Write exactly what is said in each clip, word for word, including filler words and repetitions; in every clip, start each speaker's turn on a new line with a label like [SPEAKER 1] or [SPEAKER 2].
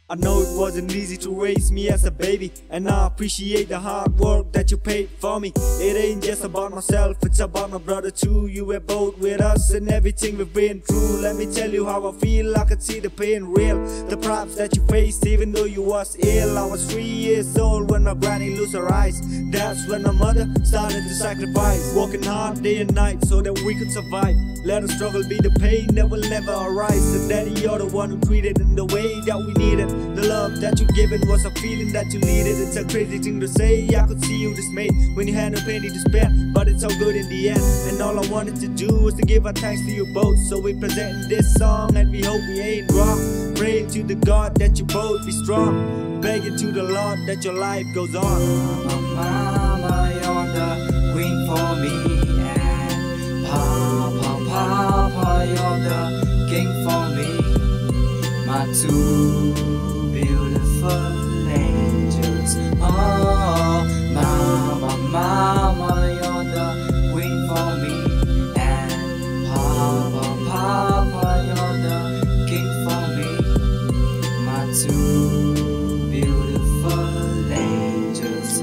[SPEAKER 1] I know it wasn't easy to raise me as a baby, and I appreciate the hard work that you paid for me. It ain't just about myself, it's about my brother too. You were both with us and everything we've been through. Let me tell you how I feel, I could see the pain real. The problems that you faced even though you was ill. I was three years old when my granny lost her eyes. That's when my mother started to sacrifice, working hard day and night so that we could survive. Let the struggle be the pain that will never arise. And daddy, you're the one who treated in the way that we needed. The love that you given was a feeling that you needed. It's a crazy thing to say, I could see you dismayed when you had no pain to despair, but it's all good in the end. And all I wanted to do was to give our thanks to you both. So we present this song and we hope we ain't wrong. Praying to the God that you both be strong, begging to the Lord that your life goes on.
[SPEAKER 2] Mama, you're the queen for me, and Papa, Papa, you're the king for me. My two beautiful angels. Oh, Mama, Mama, you're the queen for me, and Papa, Papa, you're the king for me. My two beautiful angels.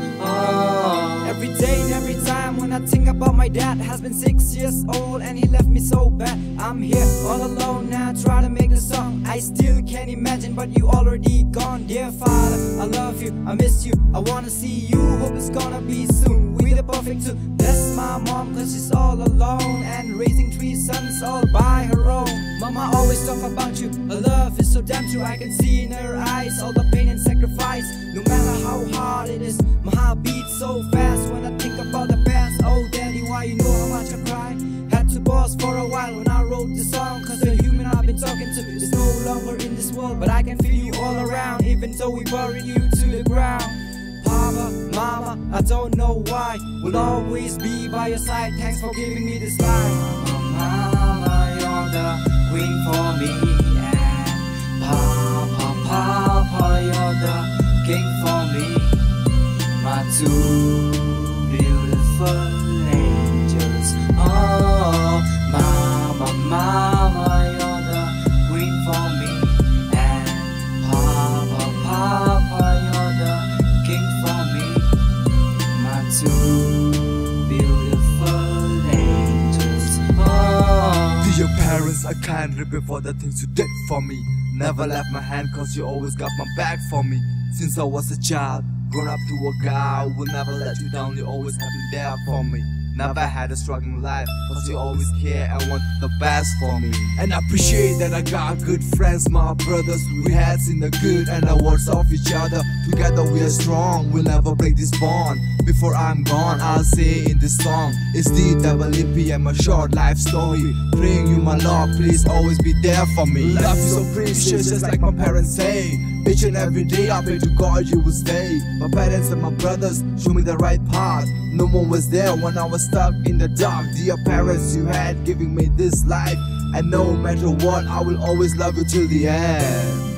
[SPEAKER 2] Oh.
[SPEAKER 3] Every day and every time when I think about my dad, has been six years old and he left me so bad. I'm here all alone now, try to make a song. I still can't imagine, but you already gone. Dear Father, I love you, I miss you, I wanna see you. Hope it's gonna be soon. We the perfect two. Bless my mom cause she's all alone and raising three sons all by her own. Mama always talk about you, her love is so damn true. I can see in her eyes all the pain and sacrifice. No matter how hard it is, my heart beats so fast when I think about the past. Oh daddy, why you know how much I cry? Had to pause for a while when I wrote this song, cause the human I've been talking to is no longer in this world, but I can feel you all around, even though we buried you to the ground. Papa, Mama, I don't know why, will always be by your side. Thanks for giving me this life.
[SPEAKER 2] Mama, you're the queen for me, and Papa, Papa, you're the king for me. My two beautiful angels. Oh, Mama, Mama, you're the queen for me, and Papa, Papa, you're the king for me. My two beautiful angels. Oh.
[SPEAKER 4] To your parents, I can't repay for the things you did for me. Never left my hand cause you always got my back for me. Since I was a child, grown up to a guy who will never let you down. You always have been there for me. Never had a struggling life cause you always care and want the best for me. And I appreciate that I got good friends, my brothers. We had seen the good and the worst of each other. Together we are strong, we'll never break this bond. Before I'm gone, I'll say in this song, it's the double lippy and my short life story. Praying you my Lord, please always be there for me. Love is so precious, just like my parents say. Each and every day I pray to God you will stay. My parents and my brothers show me the right path. No one was there when I was stuck in the dark. Dear parents you had giving me this life, and no matter what I will always love you till the end.